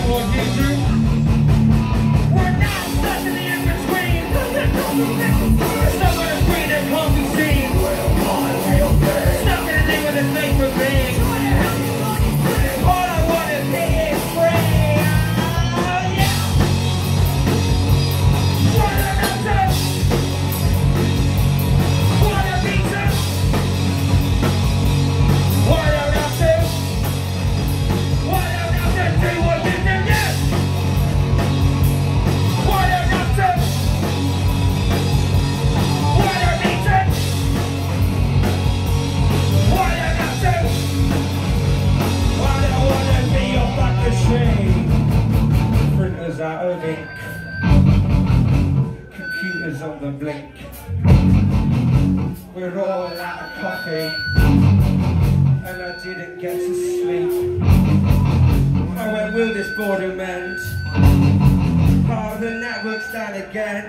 what you do. We're not stuck in the in-between. Stuck on a screen that can't be seen. Stuck in a thing with a fake for being. All I want is being free. Oh yeah. What an answer. What a reason. What an answer. What an answer. Do what you do, yes. What an answer. What a reason. What an answer. I don't wanna be your fucking shame. Printers out of ink. Computers on the blink. We're all out of coffee. And I didn't get to sleep. Oh, when will this boredom end? Oh, the network's down again.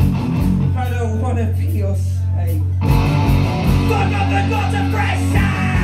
I don't wanna be your slave. Fuck up the gods of pressure!